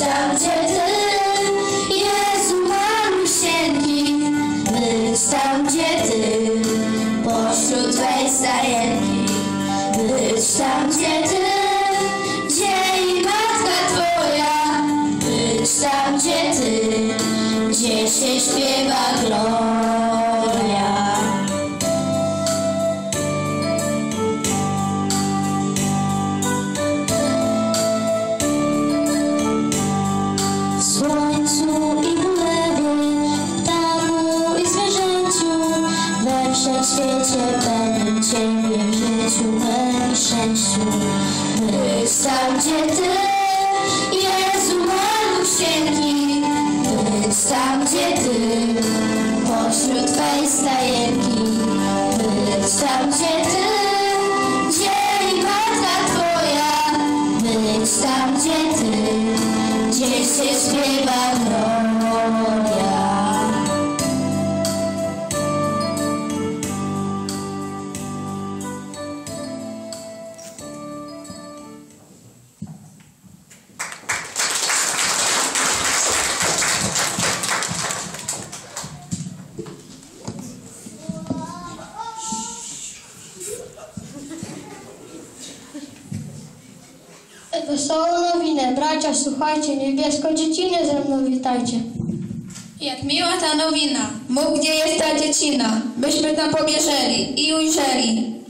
tam, gdzie Ty, Jezu malusieńki, być tam, gdzie Ty, pośród Twej stajenki, być tam, gdzie Ty, gdzie i Matka Twoja, być tam, gdzie Ty, gdzie się śpiewa gloria. W słońcu i w ulewie, w ptaku i zwierzęciu, we wszechświecie będę Ciebie w życiu mym i szczęściu. Być tam, gdzie Ty, Jezu malusieńki, być tam, gdzie Ty, pośród Twej stajenki, być tam, gdzie Ty, gdzie i Matka Twoja, być tam, gdzie Ty, gdzie się śpiewa gloria. Wesołą nowinę, bracia, słuchajcie, niebieską dziecinę ze mną witajcie. Jak miła ta nowina, mów, gdzie jest ta dziecina, byśmy tam pobieżeli i ujrzeli.